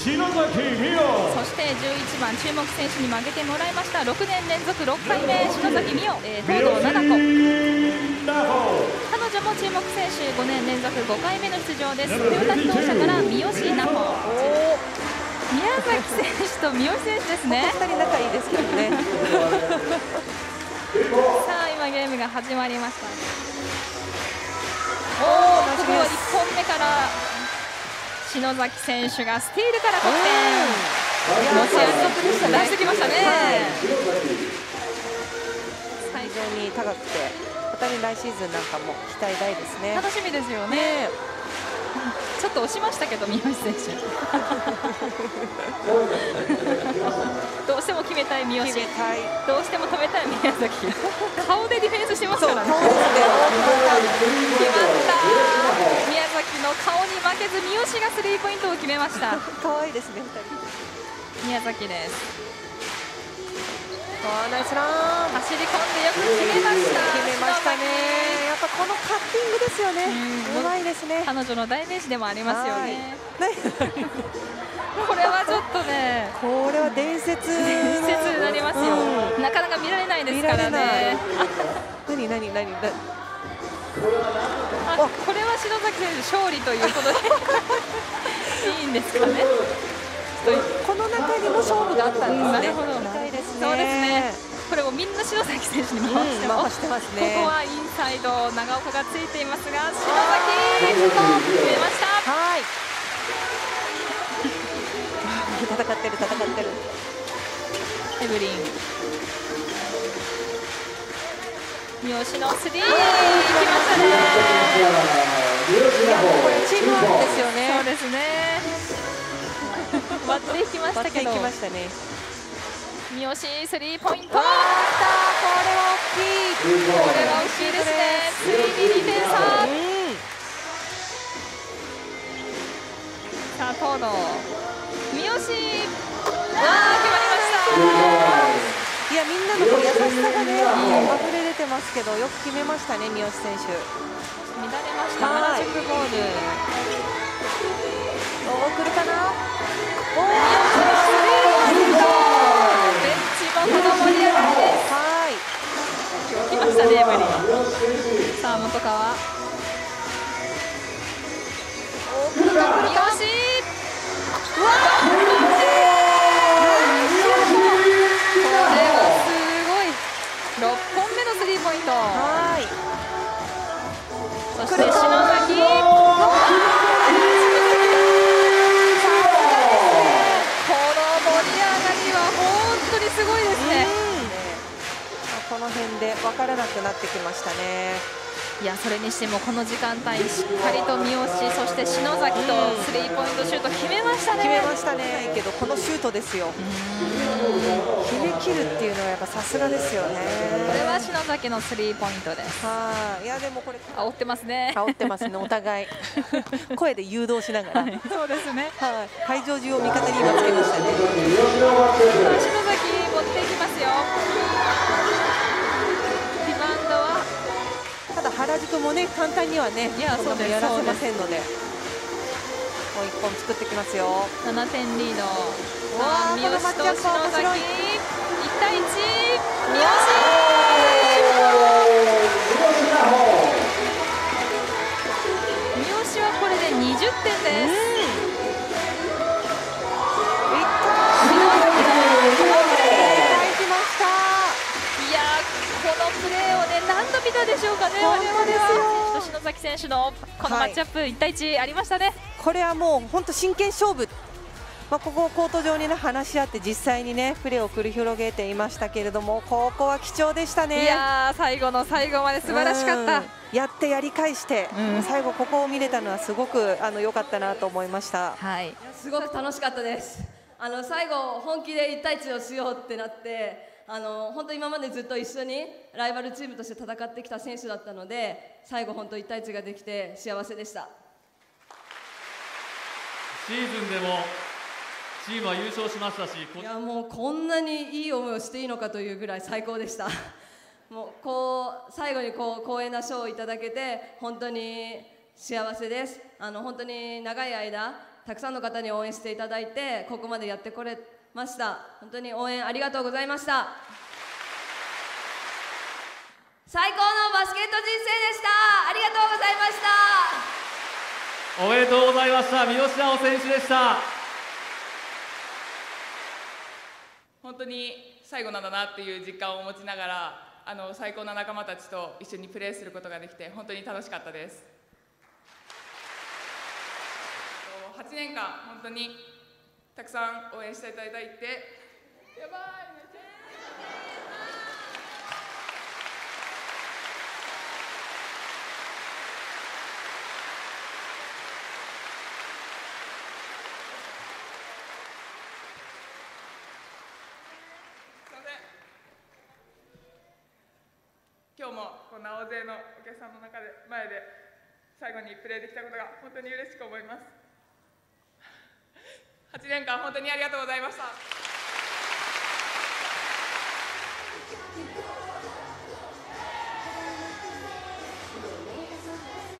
そして11番注目選手に負けてもらいました6年連続6回目篠崎美桜、東堂七子。彼女も注目選手5年連続5回目の出場です。トヨタ自動車から三好奈穂。宮崎選手と三好選手ですね。 2人仲いいですけどね。 さあ今ゲームが始まりました。ここは1本目から篠崎選手がスティールから得点。持ち味でしたね。出してきましたね。 非常に高くて、また来シーズンなんかも期待大ですね。 楽しみですよね。ちょっと押しましたけど三好選手。どうしても決めたい三好。どうしても止めたい宮崎。顔でディフェンスしてますからね。決まった。宮崎の顔に負けず三好がスリーポイントを決めました。 可愛いですね。 宮崎です。 ナイスラン。 走り込んでよく決めました。 決めましたね。やっぱこのカッティングですよね。うまいですね。 彼女の代名詞でもありますよね。これはちょっとね。 これは伝説になりますよ。なかなか見られないですからね。 何。 これは篠崎選手勝利ということでいいんですかね。 この中にも勝負があったんですね。 なるほど。そうですね。これもみんな篠崎選手に回してますね。ここはインサイド長岡がついていますが、篠崎決めました。はい。 戦ってる。 エブリン。三好のスリー、行きましたね。 これチームワークですよね。 そうですね。割っていきましたけど。三好スリーポイント。これは大きい。これは大きいですね。ついに2点差。さあ東堂。三好。決まりました。 いやみんなの優しさがね溢れ出てますけど、よく決めましたね三好選手。 乱れました原宿ボール。 来るかな。 三好スリーポイント。ベンチもこの盛り上がりです。はい。来ましたねエブリン。さあ本川。三好。うわ6本目のスリーポイント。はい。そして篠崎。この盛り上がりは本当にすごいですね。 この辺で分からなくなってきましたね。 いやそれにしてもこの時間帯しっかりと三好、そして篠崎とスリーポイントシュート決めましたね。 決めましたね。けどこのシュートですよ。決めきるっていうのはやっぱさすがですよね。 これは篠崎のスリーポイントです。 いやでもこれ煽ってますね。 煽ってますねお互い。声で誘導しながら。 そうですね。 会場中を味方に今つけましたね。 篠崎持っていきますよ。リバウンドは。 ただ原宿もね簡単にはねやらせませんので、もう1本作ってきますよ。 7点リード。三好と篠崎1対1。三好。三好はこれで20点です。このプレーをね何度見たでしょうかね。我々は篠崎選手のこのマッチアップ1対1ありましたね。 これはもう本当真剣勝負。ここをコート上にね話し合って実際にねプレーを繰り広げていましたけれども、ここは貴重でしたね。 いや最後の最後まで素晴らしかった。 やってやり返して、最後ここを見れたのはすごく良かったなと思いました。 はい。すごく楽しかったです。最後本気で1対1をしようってなって。本当今までずっと一緒にライバルチームとして戦ってきた選手だったので、最後本当1対1ができて幸せでした。 シーズンでもチームは優勝しましたし、 いやもうこんなにいい思いをしていいのかというぐらい最高でした。もう最後に光栄な賞をいただけて本当に幸せです。本当に長い間たくさんの方に応援していただいてここまでやってこれました。本当に応援ありがとうございました。最高のバスケット人生でした。ありがとうございました。 おめでとうございました。三好直選手でした。 本当に最後なんだなっていう実感を持ちながら最高な仲間たちと一緒にプレーすることができて本当に楽しかったです。8年間本当にたくさん応援していただいてやばい今日もこんな大勢のお客さんの前で最後にプレーできたことが本当に嬉しく思います。8年間本当にありがとうございました。